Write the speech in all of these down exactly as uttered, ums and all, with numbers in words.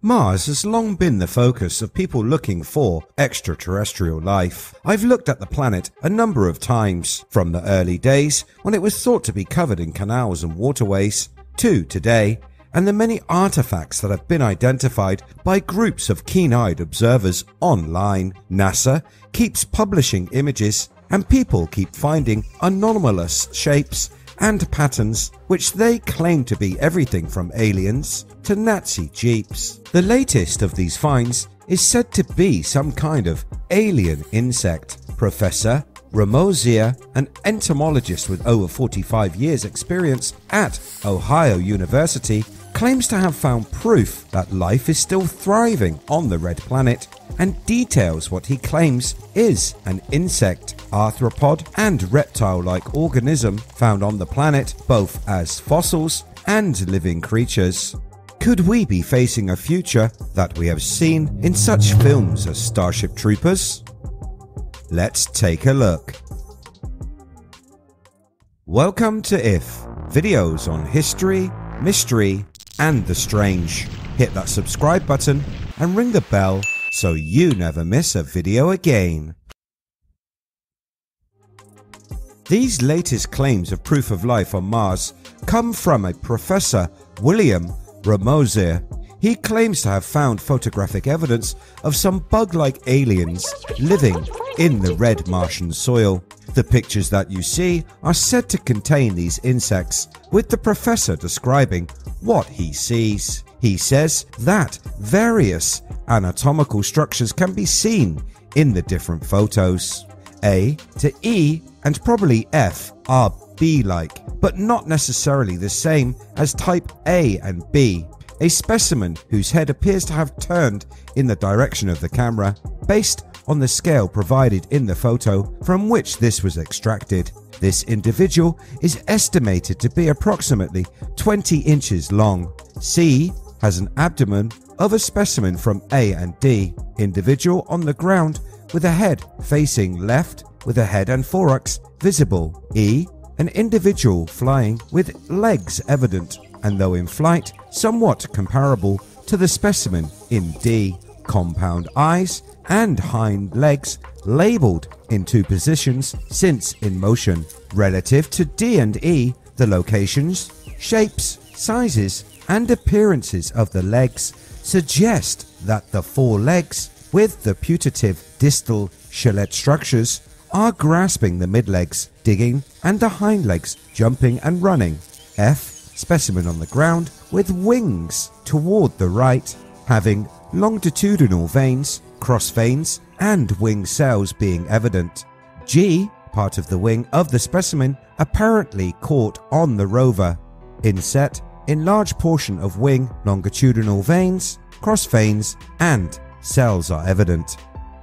Mars has long been the focus of people looking for extraterrestrial life. I've looked at the planet a number of times, from the early days when it was thought to be covered in canals and waterways, to today, and the many artifacts that have been identified by groups of keen-eyed observers online. NASA keeps publishing images, and people keep finding anomalous shapes and patterns which they claim to be everything from aliens to Nazi jeeps. The latest of these finds is said to be some kind of alien insect. Professor Romoser, an entomologist with over forty-five years experience at Ohio University, claims to have found proof that life is still thriving on the red planet, and details what he claims is an insect, arthropod and reptile-like organism found on the planet, both as fossils and living creatures. Could we be facing a future that we have seen in such films as Starship Troopers? Let's take a look. Welcome to I F, videos on history, mystery and the strange. Hit that subscribe button and ring the bell so you never miss a video again. These latest claims of proof of life on Mars come from a Professor William Romoser. He claims to have found photographic evidence of some bug-like aliens living in the red Martian soil. The pictures that you see are said to contain these insects, with the professor describing what he sees. He says that various anatomical structures can be seen in the different photos. A to E and probably F are bee-like, but not necessarily the same as type A and B. A specimen whose head appears to have turned in the direction of the camera, based on the scale provided in the photo from which this was extracted. This individual is estimated to be approximately twenty inches long. C has an abdomen of a specimen from A and D. Individual on the ground with a head facing left with a head and thorax visible. E, an individual flying with legs evident, and though in flight, somewhat comparable to the specimen in D. Compound eyes and hind legs labelled in two positions since in motion. Relative to D and E, the locations, shapes, sizes and appearances of the legs suggest that the four legs with the putative distal shellette structures are grasping the mid-legs, digging, and the hind legs jumping and running. F, specimen on the ground with wings toward the right, having longitudinal veins, cross veins, and wing cells being evident. G, part of the wing of the specimen apparently caught on the rover. Inset, enlarged portion of wing, longitudinal veins, cross veins, and cells are evident.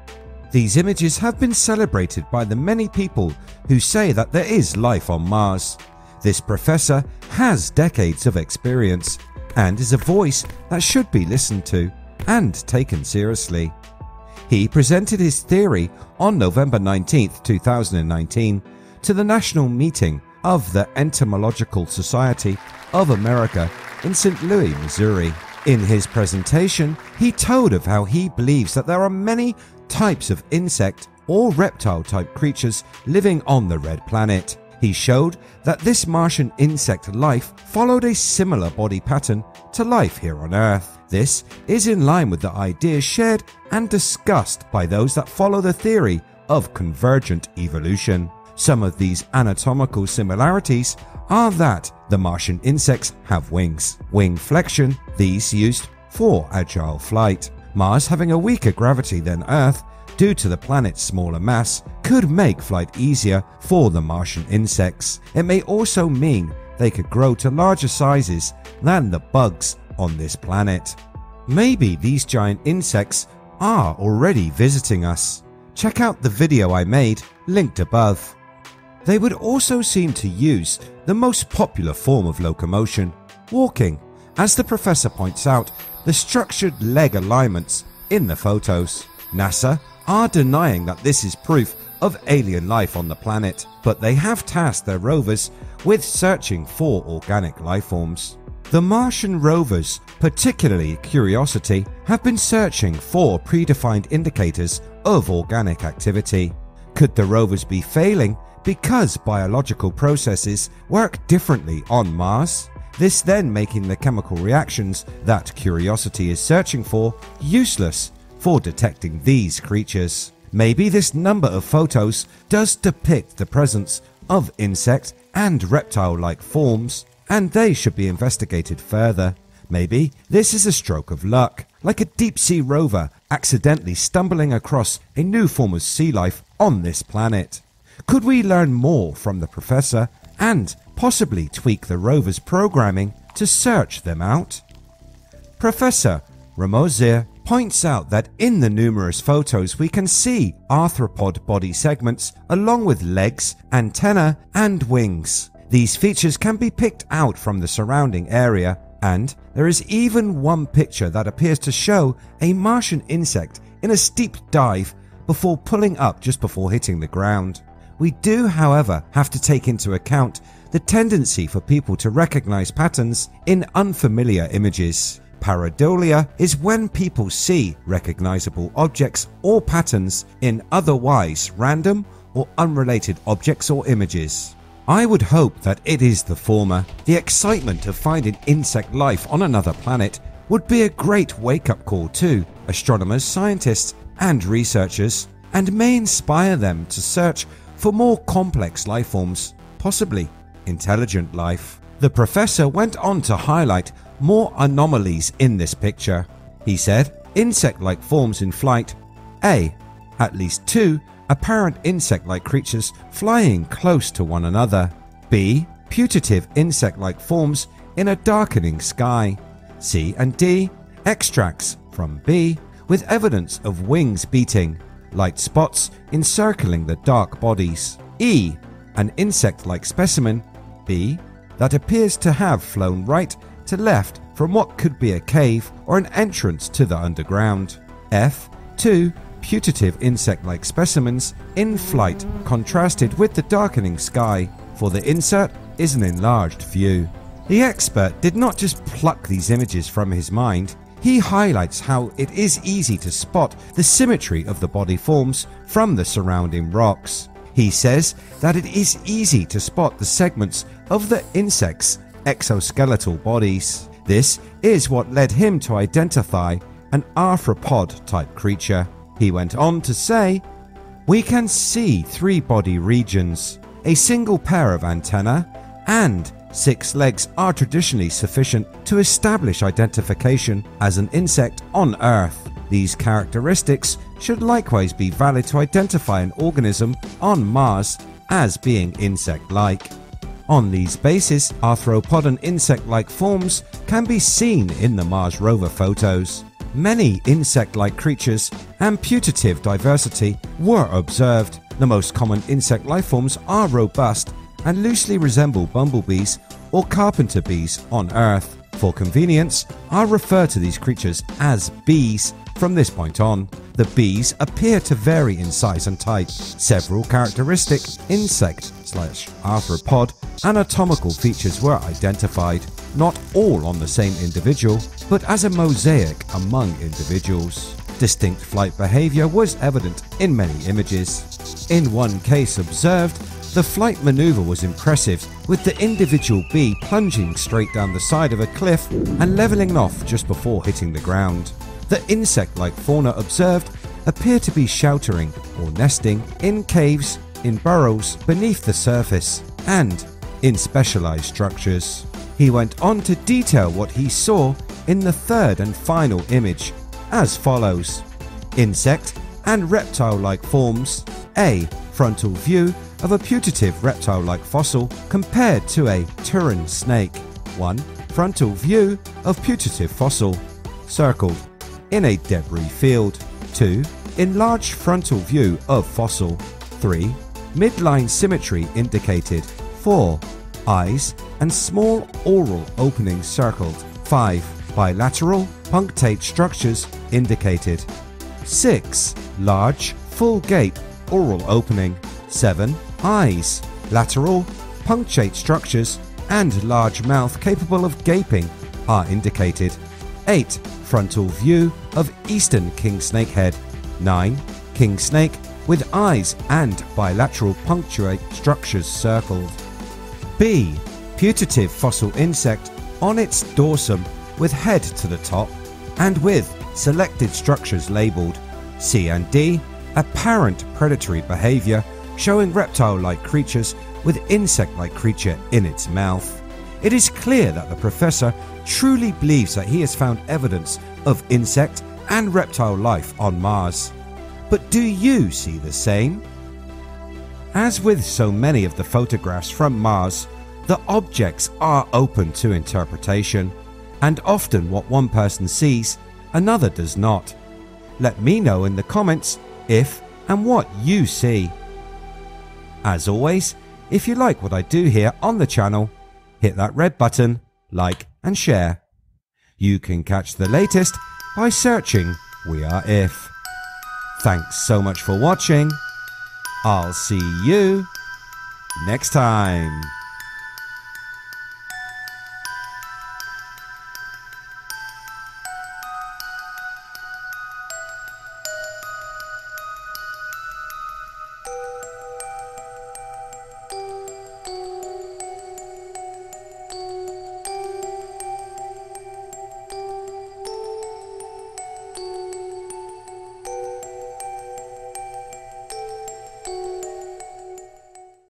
These images have been celebrated by the many people who say that there is life on Mars. This professor has decades of experience and is a voice that should be listened to and taken seriously. He presented his theory on November nineteenth two thousand nineteen to the national meeting of the Entomological Society of America in Saint Louis, Missouri. In his presentation, he told of how he believes that there are many types of insect or reptile type creatures living on the red planet. He showed that this Martian insect life followed a similar body pattern to life here on Earth. This is in line with the ideas shared and discussed by those that follow the theory of convergent evolution. Some of these anatomical similarities are that the Martian insects have wings, wing flexion, these used for agile flight. Mars having a weaker gravity than Earth due to the planet's smaller mass could make flight easier for the Martian insects. It may also mean they could grow to larger sizes than the bugs on this planet. Maybe these giant insects are already visiting us. Check out the video I made, linked above. They would also seem to use the most popular form of locomotion, walking, as the professor points out the structured leg alignments in the photos. NASA are denying that this is proof of alien life on the planet, but they have tasked their rovers with searching for organic life forms. The Martian rovers, particularly Curiosity, have been searching for predefined indicators of organic activity. Could the rovers be failing because biological processes work differently on Mars? This then making the chemical reactions that Curiosity is searching for useless for detecting these creatures. Maybe this number of photos does depict the presence of insect and reptile-like forms, and they should be investigated further. Maybe this is a stroke of luck, like a deep-sea rover accidentally stumbling across a new form of sea life on this planet. Could we learn more from the professor and possibly tweak the rover's programming to search them out? Professor Romoser points out that in the numerous photos we can see arthropod body segments along with legs, antennae and wings. These features can be picked out from the surrounding area, and there is even one picture that appears to show a Martian insect in a steep dive before pulling up just before hitting the ground. We do, however, have to take into account the tendency for people to recognize patterns in unfamiliar images. Pareidolia is when people see recognizable objects or patterns in otherwise random or unrelated objects or images. I would hope that it is the former. The excitement of finding insect life on another planet would be a great wake-up call to astronomers, scientists and researchers, and may inspire them to search for more complex life forms, possibly intelligent life. The professor went on to highlight more anomalies in this picture. He said, insect-like forms in flight. A. At least two apparent insect-like creatures flying close to one another. B. Putative insect-like forms in a darkening sky. C and D. Extracts from B with evidence of wings beating, light spots encircling the dark bodies. E. An insect-like specimen. B. That appears to have flown right to left from what could be a cave or an entrance to the underground. F. Two putative insect-like specimens in flight contrasted with the darkening sky, for the insert is an enlarged view. The expert did not just pluck these images from his mind, he highlights how it is easy to spot the symmetry of the body forms from the surrounding rocks. He says that it is easy to spot the segments of the insects' exoskeletal bodies. This is what led him to identify an arthropod type creature. He went on to say, we can see three body regions, a single pair of antennae, and six legs are traditionally sufficient to establish identification as an insect on Earth. These characteristics should likewise be valid to identify an organism on Mars as being insect-like. On these bases, arthropod and insect-like forms can be seen in the Mars rover photos. Many insect-like creatures and putative diversity were observed. The most common insect life forms are robust and loosely resemble bumblebees or carpenter bees on Earth. For convenience, I'll refer to these creatures as bees from this point on. The bees appear to vary in size and type. Several characteristic insect slash arthropod anatomical features were identified, not all on the same individual, but as a mosaic among individuals. Distinct flight behavior was evident in many images. In one case observed, the flight maneuver was impressive, with the individual bee plunging straight down the side of a cliff and leveling off just before hitting the ground. The insect-like fauna observed appear to be sheltering or nesting in caves, in burrows beneath the surface, and in specialized structures. He went on to detail what he saw in the third and final image as follows. Insect and reptile-like forms. A. Frontal view of a putative reptile-like fossil compared to a Turin snake. one. Frontal view of putative fossil, circled, in a debris field. two. Enlarged frontal view of fossil. three. Midline symmetry indicated. four. Eyes and small oral openings circled. five. Bilateral punctate structures indicated. six. Large full gape oral opening. seven. Eyes, lateral punctate structures and large mouth capable of gaping are indicated. eight. Frontal view of eastern king snake head. nine. King snake with eyes and bilateral punctuate structures circled. B. Putative fossil insect on its dorsum with head to the top and with selected structures labelled. C and D. Apparent predatory behaviour showing reptile-like creatures with insect-like creature in its mouth. It is clear that the professor truly believes that he has found evidence of insect and reptile life on Mars. But do you see the same? As with so many of the photographs from Mars, the objects are open to interpretation, and often what one person sees, another does not. Let me know in the comments if and what you see. As always, if you like what I do here on the channel, hit that red button, like and share. You can catch the latest by searching We Are If. Thanks so much for watching. I'll see you next time.